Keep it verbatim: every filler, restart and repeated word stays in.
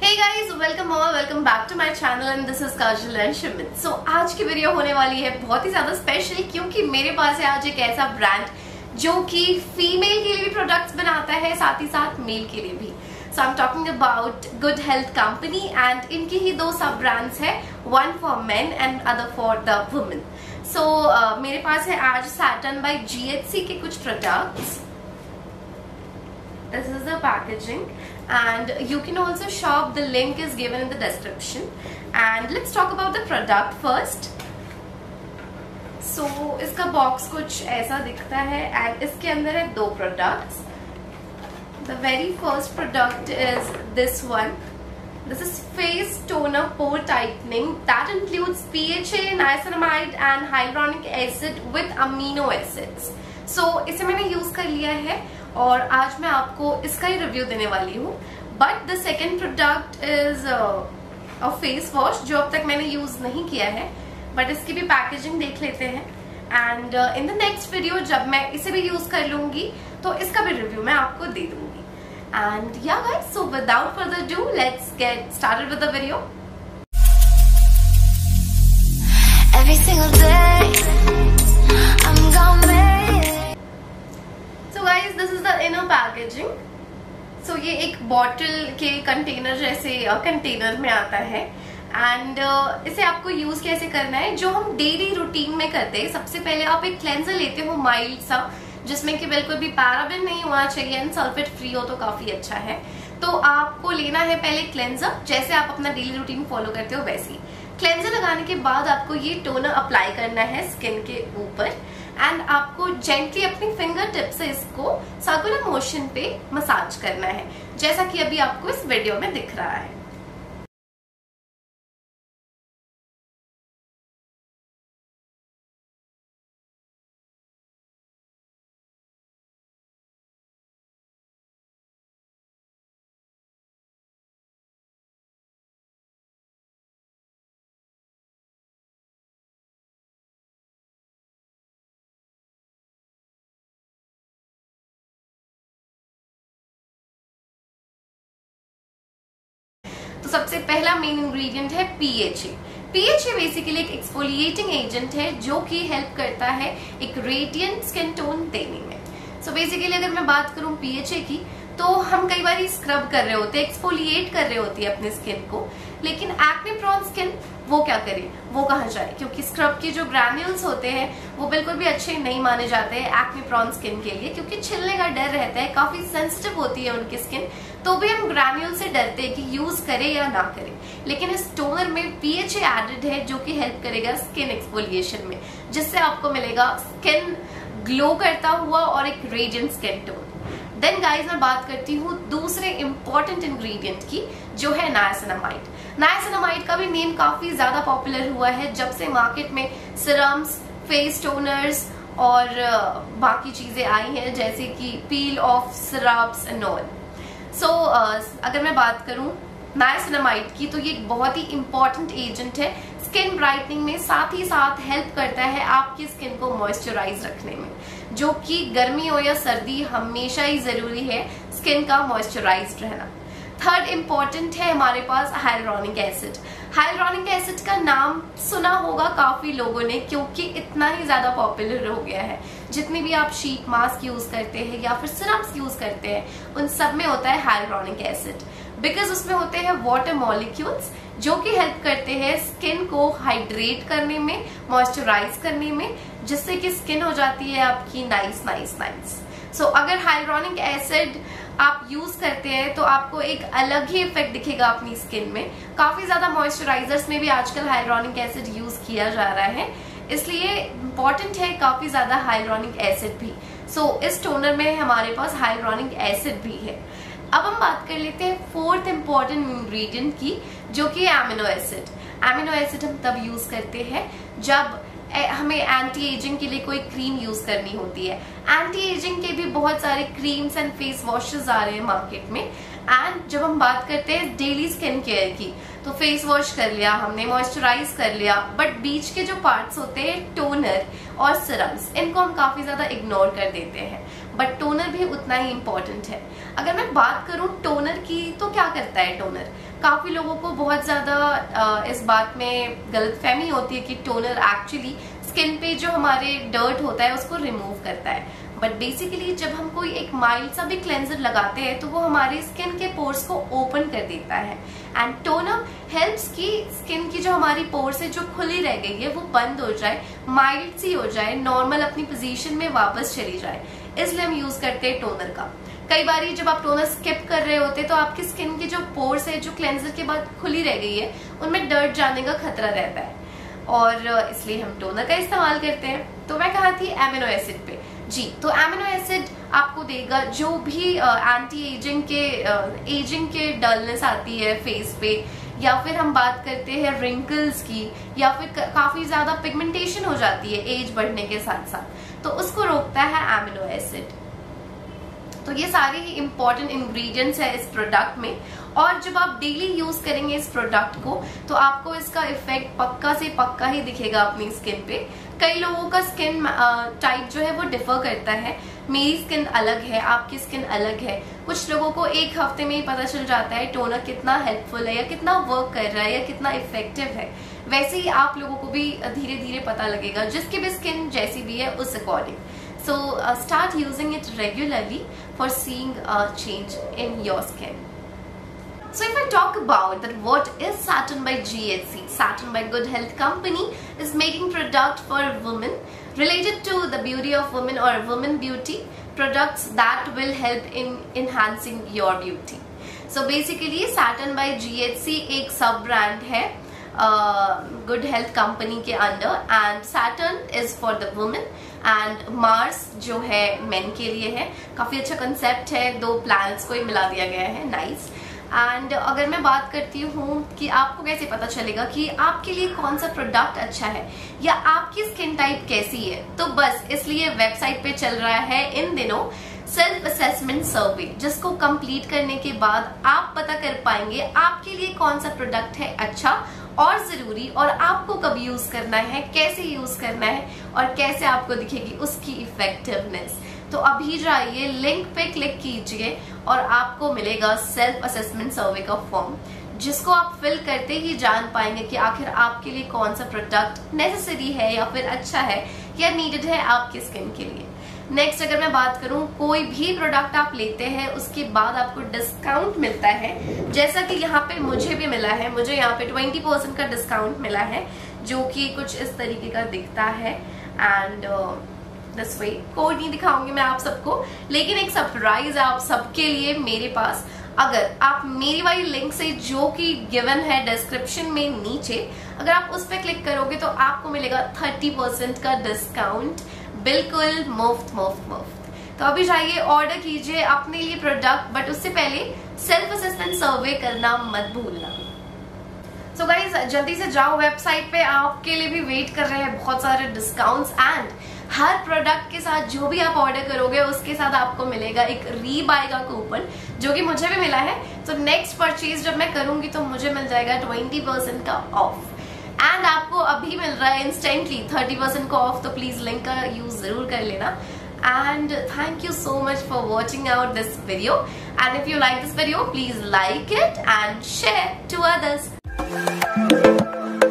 Hey guys, welcome or welcome back to my channel and this is Kajal and Shimit. So आज की video होने वाली है बहुत ही ज्यादा स्पेशल क्योंकि मेरे पास है आज एक ऐसा ब्रांड जो कि फीमेल के लिए भी प्रोडक्ट्स बनाता है, साथ ही साथ मेल के लिए भी. So I'm talking about Good Health Company and इनकी ही दो सब ब्रांड्स है, one for men and other for the women. So uh, मेरे पास है आज Saturn by G H C के कुछ products. This is the packaging and you can also shop. The link is given in the description. And let's talk about the product first. So इसका box कुछ ऐसा दिखता है and इसके अंदर है दो products. The very first product is this one. This is face toner pore tightening that includes P H A, niacinamide and hyaluronic acid with amino acids. So इसे मैंने यूज कर लिया है और आज मैं आपको इसका ही रिव्यू देने वाली हूँ. But the second product is a face wash जो अब तक मैंने यूज नहीं किया है, बट इसकी भी पैकेजिंग देख लेते हैं. And in the next video जब मैं इसे भी यूज कर लूंगी तो इसका भी रिव्यू मैं आपको दे दूंगी. And yeah guys, so without further do let's get started with the video. Every single day I'm gonna make. So guys, this is the inner packaging. So ये एक बॉटल के कंटेनर जैसे कंटेनर में आता है एंड uh, इसे आपको use कैसे करना है जो हम डेली रूटीन में करते हैं. सबसे पहले आप एक क्लेंजर लेते हो माइल्ड सा, जिसमें कि बिल्कुल भी पैराबेन नहीं होना चाहिए एंड सल्फेट फ्री हो तो काफी अच्छा है. तो आपको लेना है पहले क्लेंजर, जैसे आप अपना डेली रूटीन फॉलो करते हो वैसे ही. क्लेंजर लगाने के बाद आपको ये टोनर अप्लाई करना है स्किन के ऊपर एंड आपको जेंटली अपनी फिंगर टिप से इसको सर्कुलर मोशन पे मसाज करना है, जैसा कि अभी आपको इस वीडियो में दिख रहा है. तो सबसे पहला मेन इंग्रेडिएंट है P H A. P H A basically एक एक्सफोलिएटिंग एजेंट है जो कि हेल्प करता है एक रेडिएंट स्किन टोन देने में. सो so बेसिकली अगर मैं बात करूं P H A की, तो हम कई बार स्क्रब कर रहे होते हैं, एक्सफोलिएट कर रहे होते हैं अपने स्किन को, लेकिन एक्ने प्रोन स्किन वो क्या करे, वो कहाँ जाए, क्योंकि स्क्रब के जो ग्रैन्यूल्स होते हैं वो बिल्कुल भी अच्छे नहीं माने जाते हैं एक्ने प्रोन स्किन के लिए, क्योंकि छिलने का डर रहता है, काफी सेंसिटिव होती है उनकी स्किन. तो भी हम ग्रैन्यूल से डरते हैं कि यूज करें या ना करें, लेकिन इस टोनर में P H A एडेड है जो कि हेल्प करेगा स्किन एक्सफोलिएशन में, जिससे आपको मिलेगा स्किन ग्लो करता हुआ और एक radiant skin tone. Then guys मैं बात करती हूँ दूसरे इंपॉर्टेंट इंग्रेडिएंट की, जो है नाइसिनामाइड. नाइसिनामाइड का भी नेम काफी ज्यादा पॉपुलर हुआ है जब से मार्केट में सिरम्स, फेस टोनर्स और बाकी चीजें आई हैं, जैसे कि peel off syrups and all. So अगर मैं बात करूं नाइसिनामाइड की, तो ये एक बहुत ही इंपॉर्टेंट एजेंट है स्किन ब्राइटनिंग में, साथ ही साथ हेल्प करता है आपकी स्किन को मॉइस्चराइज रखने में, जो कि गर्मी हो या सर्दी हमेशा ही जरूरी है स्किन का मॉइस्चराइज्ड रहना. थर्ड इंपॉर्टेंट है हमारे पास हाइलुरोनिक एसिड. हाइलुरोनिक एसिड का नाम सुना होगा काफी लोगों ने, क्योंकि इतना ही ज्यादा पॉपुलर हो गया है. जितने भी आप शीट मास्क यूज करते हैं या फिर सिरप्स यूज करते हैं, उन सब में होता है हाइलुरोनिक एसिड, बिकॉज उसमें होते हैं वाटर मॉलिक्यूल्स जो कि हेल्प करते हैं स्किन को हाइड्रेट करने में, मॉइस्चराइज करने में, जिससे कि स्किन हो जाती है आपकी नाइस नाइस नाइस. सो अगर हाइलुरोनिक एसिड आप यूज करते हैं तो आपको एक अलग ही इफेक्ट दिखेगा अपनी स्किन में. काफी ज्यादा मॉइस्चराइजर्स में भी आजकल हाइलुरोनिक एसिड यूज किया जा रहा है, इसलिए इम्पोर्टेंट है काफी ज्यादा हाइलुरोनिक एसिड भी. सो so, इस टोनर में हमारे पास हाइलुरोनिक एसिड भी है. अब हम बात कर लेते हैं फोर्थ इंपॉर्टेंट इंग्रेडिएंट की, जो कि एमिनो एसिड. एमिनो एसिड हम तब यूज करते हैं जब हमें एंटी एजिंग के लिए कोई क्रीम यूज करनी होती है. एंटी एजिंग के भी बहुत सारे क्रीम्स एंड फेस वॉशेस आ रहे हैं मार्केट में. एंड जब हम बात करते हैं डेली स्किन केयर की, तो फेस वॉश कर लिया हमने, मॉइस्चराइज कर लिया, बट बीच के जो पार्ट्स होते हैं टोनर और सिरम्स, इनको हम काफी ज्यादा इग्नोर कर देते हैं. बट टोनर भी उतना ही इम्पोर्टेंट है. अगर मैं बात करूं टोनर की, तो क्या करता है टोनर? काफी लोगों को बहुत ज्यादा इस बात में गलतफहमी होती है कि टोनर एक्चुअली स्किन पे जो हमारे डर्ट होता है उसको रिमूव करता है, बट बेसिकली जब हम कोई एक माइल्ड सा भी क्लेंजर लगाते हैं तो वो हमारे स्किन के पोर्स को ओपन कर देता है। एंड टोनर हेल्प्स की स्किन की जो हमारी पोर्स है जो खुली रह गई है वो बंद हो जाए, माइल्ड सी हो जाए, नॉर्मल अपनी पोजीशन में वापस चली जाए, इसलिए हम यूज करते हैं टोनर का। कई बार जब आप टोनर स्किप कर रहे होते तो आपकी स्किन की जो पोर्स है जो क्लेंजर के बाद खुली रह गई है उनमें डर्ट जाने का खतरा रहता है और इसलिए हम टोनर का इस्तेमाल करते हैं। तो मैं कहा थी एमिनो एसिड पे जी, तो एमिनो एसिड आपको देगा जो भी एंटी एजिंग के एजिंग के डलनेस आती है फेस पे, या फिर हम बात करते हैं रिंकल्स की, या फिर काफी ज्यादा पिगमेंटेशन हो जाती है एज बढ़ने के साथ साथ, तो उसको रोकता है एमिनो एसिड। तो ये सारे ही इंपॉर्टेंट इंग्रेडिएंट्स है इस प्रोडक्ट में, और जब आप डेली यूज करेंगे इस प्रोडक्ट को तो आपको इसका इफेक्ट पक्का से पक्का ही दिखेगा अपनी स्किन पे। कई लोगों का स्किन टाइप जो है वो डिफर करता है, मेरी स्किन अलग है, आपकी स्किन अलग है। कुछ लोगों को एक हफ्ते में ही पता चल जाता है टोनर कितना हेल्पफुल है या कितना वर्क कर रहा है या कितना इफेक्टिव है। वैसे ही आप लोगों को भी धीरे धीरे पता लगेगा, जिसकी भी स्किन जैसी भी है उस according. So uh, start using it regularly for seeing a change in your skin. So if I talk about that, what is Satin by G H C? Satin by Good Health Company is making product for women related to the beauty of women or women beauty products that will help in enhancing your beauty. So basically Satin by G H C एक सब brand है good health company के under, and Saturn is for the women and Mars जो है main के लिए है। काफी अच्छा कंसेप्ट है, दो प्लैनेट्स को ही मिला दिया गया है, नाइस। एंड अगर मैं बात करती हूँ कि आपको कैसे पता चलेगा कि आपके लिए कौन सा प्रोडक्ट अच्छा है या आपकी स्किन टाइप कैसी है, तो बस इसलिए वेबसाइट पे चल रहा है इन दिनों सेल्फ असेसमेंट सर्वे, जिसको कंप्लीट करने के बाद आप पता कर पाएंगे आपके लिए कौन सा प्रोडक्ट है अच्छा और जरूरी, और आपको कब यूज करना है, कैसे यूज करना है और कैसे आपको दिखेगी उसकी इफेक्टिवनेस। तो अभी जाइए, लिंक पे क्लिक कीजिए और आपको मिलेगा सेल्फ असेसमेंट सर्वे का फॉर्म, जिसको आप फिल करते ही जान पाएंगे कि आखिर आपके लिए कौन सा प्रोडक्ट नेसेसरी है या फिर अच्छा है या नीडेड है आपकी स्किन के लिए। नेक्स्ट अगर मैं बात करूं, कोई भी प्रोडक्ट आप लेते हैं उसके बाद आपको डिस्काउंट मिलता है, जैसा कि यहाँ पे मुझे भी मिला है। मुझे यहाँ पे ट्वेंटी परसेंट का डिस्काउंट मिला है जो कि कुछ इस तरीके का दिखता है, एंड दिस वे कोड नहीं दिखाऊंगी मैं आप सबको, लेकिन एक सरप्राइज है आप सबके लिए मेरे पास। अगर आप मेरी वाली लिंक से जो कि गिवन है डिस्क्रिप्शन में नीचे, अगर आप उस पर क्लिक करोगे तो आपको मिलेगा थर्टी परसेंट का डिस्काउंट, बिल्कुल मुफ्त मुफ्त मुफ्त। तो अभी जाइए ऑर्डर कीजिए अपने लिए प्रोडक्ट, बट उससे पहले सेल्फ असेसमेंट सर्वे करना मत भूलना। सो so गाइज जल्दी से जाओ वेबसाइट पे, आपके लिए भी वेट कर रहे हैं बहुत सारे डिस्काउंट्स, एंड हर प्रोडक्ट के साथ जो भी आप ऑर्डर करोगे उसके साथ आपको मिलेगा एक रीबाय का कूपन, जो कि मुझे भी मिला है। तो नेक्स्ट परचेज जब मैं करूंगी तो मुझे मिल जाएगा ट्वेंटी परसेंट का ऑफ, एंड आपको अभी मिल रहा है इंस्टेंटली थर्टी परसेंट का ऑफ, तो प्लीज लिंक का यूज जरूर कर लेना। And thank you so much for watching out this video, and if you like this video please like it and share to others.